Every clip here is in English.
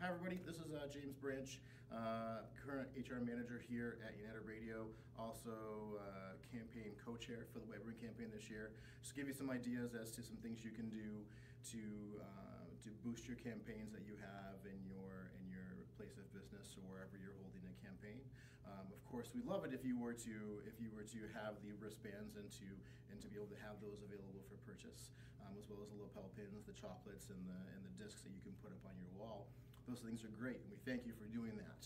Hi everybody, this is James Branche, current HR manager here at United Radio, also campaign co-chair for the White Ribbon campaign this year. Just give you some ideas as to some things you can do to boost your campaigns that you have in your place of business or wherever you're holding a campaign. Of course, we'd love it if you were to have the wristbands and to be able to have those available for purchase, as well as the lapel pins, the chocolates, and the discs that you can put up on your wall. Those things are great, and we thank you for doing that.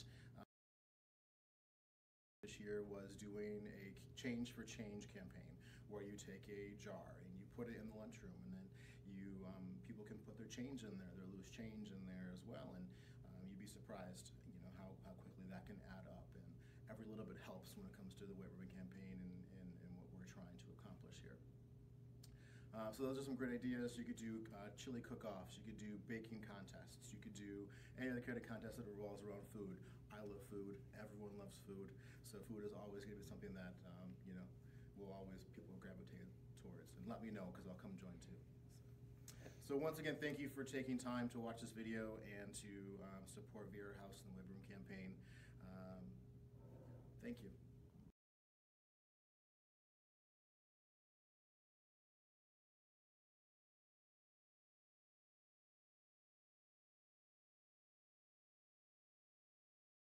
This year was doing a Change for Change campaign, where you take a jar and you put it in the lunchroom, and then you people can put their change in there, their loose change in there as well, and you'd be surprised, how quickly that can add up. And every little bit helps when it comes to the White Ribbon campaign and what we're trying to accomplish here. So those are some great ideas. You could do chili cook-offs, you could do baking contests, you could do any other kind of contest that revolves around food. I love food, everyone loves food, so food is always going to be something that people will gravitate towards. And let me know, because I'll come join too. So once again, thank you for taking time to watch this video and to support VR House and the White Ribbon campaign. Thank you.